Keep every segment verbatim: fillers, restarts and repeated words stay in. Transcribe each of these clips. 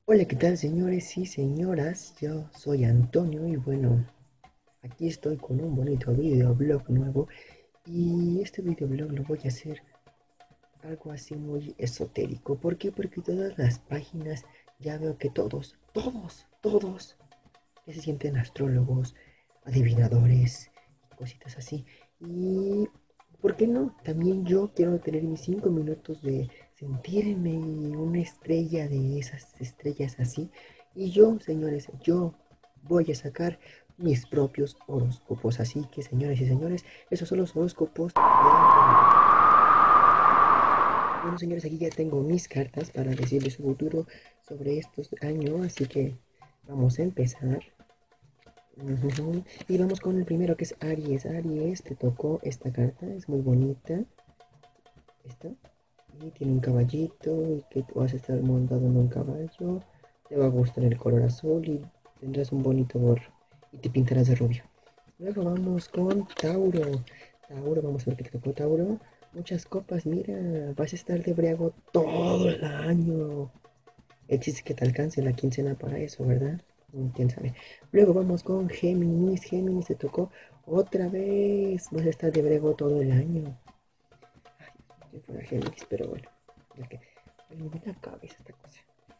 Hola, ¿qué tal, señores y señoras? Yo soy Antonio y bueno, aquí estoy con un bonito videoblog nuevo y este videoblog lo voy a hacer algo así muy esotérico. ¿Por qué? Porque todas las páginas ya veo que todos, todos, todos ya se sienten astrólogos, adivinadores y cositas así. Y ¿por qué no? También yo quiero tener mis cinco minutos de sentirme una estrella de esas estrellas así. Y yo, señores, yo voy a sacar mis propios horóscopos. Así que, señores y señores, esos son los horóscopos de Antonio. Bueno, señores, aquí ya tengo mis cartas para decirles su futuro sobre estos años. Así que vamos a empezar. Ujú. Y vamos con el primero que es Aries. Aries, te tocó esta carta, es muy bonita. Esta. Y tiene un caballito y que tú vas a estar montado en un caballo. Te va a gustar el color azul y tendrás un bonito gorro. Y te pintarás de rubio. Luego vamos con Tauro. Tauro, vamos a ver qué te tocó Tauro. Muchas copas, mira, vas a estar de briago todo el año. El chiste es que te alcance la quincena para eso, ¿verdad? Mm, quién sabe. Luego vamos con Géminis. Géminis te tocó otra vez. Vas a estar de brego todo el año. Ay, si fuera Géminis, pero bueno. Es que me viene la cabeza esta cosa.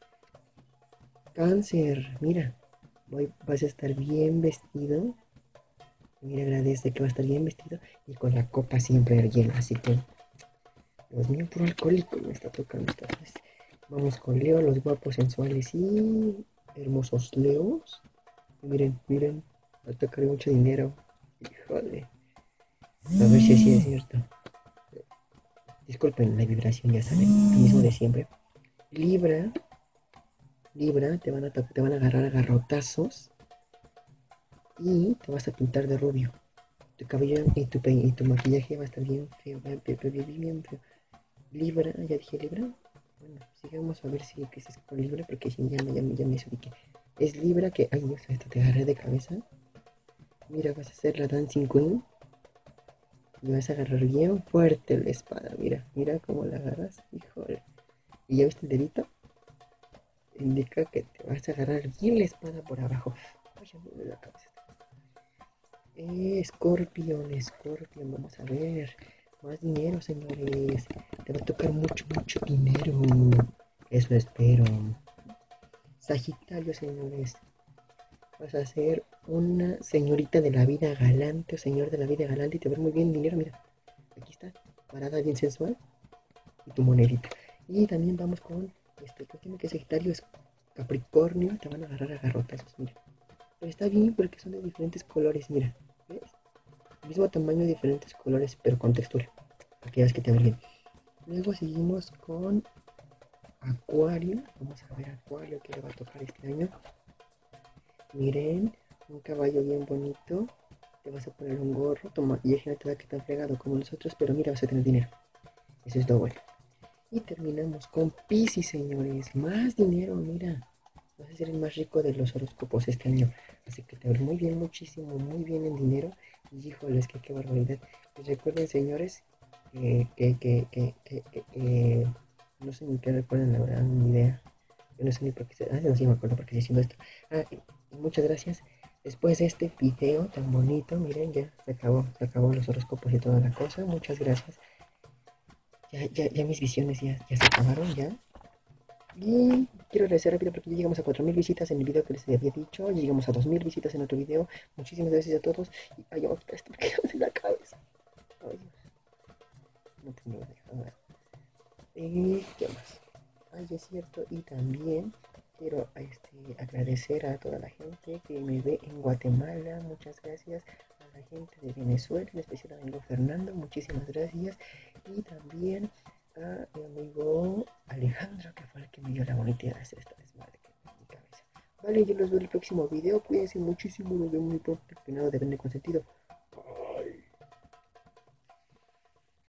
Cáncer, mira. Voy, vas a estar bien vestido. Mira, agradece que va a estar bien vestido y con la copa siempre llena. Así que, Dios mío, puro alcohólico me está tocando esta vez. Vamos con Leo, los guapos, sensuales y hermosos Leos. Miren, miren, atacaré mucho dinero. Híjole. A ver si así es cierto. Disculpen la vibración, ya saben, lo mismo de siempre. Libra, Libra, te van a, te van a agarrar a garrotazos y te vas a pintar de rubio. Tu cabello y tu, y tu maquillaje va a estar bien feo, bien, bien, bien, bien feo. Libra, ya dije Libra. Bueno, sigamos a ver si que es con Libra, porque si ya, ya, ya me desubiqué. Es Libra que, ay Dios, esto te agarré de cabeza. Mira, vas a ser la Dancing Queen. Y vas a agarrar bien fuerte la espada. Mira, mira cómo la agarras. Híjole. ¿Y ya viste el dedito? Indica que te vas a agarrar bien la espada por abajo. Ay, ya me duele la cabeza. Eh, Scorpion, Scorpion, vamos a ver. Más dinero, señores. Te va a tocar mucho, mucho dinero. Eso espero. Sagitario, señores. Vas a ser una señorita de la vida galante o señor de la vida galante y te va a ver muy bien dinero. Mira, aquí está. Parada bien sensual. Y tu monedita. Y también vamos con este, que tiene que Sagitario es Capricornio, te van a agarrar a garrotazos, mira. Pero está bien porque son de diferentes colores, mira. ¿Ves? Mismo tamaño, diferentes colores, pero con textura. Para que veas que te va bien. Luego seguimos con Acuario. Vamos a ver Acuario que le va a tocar este año. Miren, un caballo bien bonito. Te vas a poner un gorro, tu maquillaje no te va a quedar fregado como nosotros, pero mira, vas a tener dinero. Eso es lo bueno. Y terminamos con Piscis, señores. Más dinero, mira. Vas a ser el más rico de los horóscopos este año. Así que te va muy bien, muchísimo, muy bien en dinero. Y híjole, es que qué barbaridad. Pues recuerden, señores, que, que, que, que, que, que, que no sé ni qué recuerdan, la verdad, ni idea. Yo no sé ni por qué. Ah, no, sí me acuerdo por qué estoy haciendo esto. Ah, y, y muchas gracias. Después de este video tan bonito, miren, ya se acabó, se acabó los horóscopos y toda la cosa. Muchas gracias. Ya, ya, ya mis visiones ya, ya se acabaron, ya. Y quiero agradecer rápido porque ya llegamos a cuatro mil visitas en el video que les había dicho. Ya llegamos a dos mil visitas en otro video. Muchísimas gracias a todos. Y ay, vamos a quitar esto porque no se la cabeza. Ay, no tengo nada. Y qué más. Ay, es cierto. Y también quiero este, agradecer a toda la gente que me ve en Guatemala. Muchas gracias a la gente de Venezuela, en especial a mi amigo Fernando. Muchísimas gracias. Y también a mi amigo Alejandro, que fue el que me dio la bonita idea de hacer esta desmadre que en mi cabeza. Vale, yo los veo en el próximo video. Cuídense muchísimo. Nos vemos muy pronto. Que nada de vender consentido.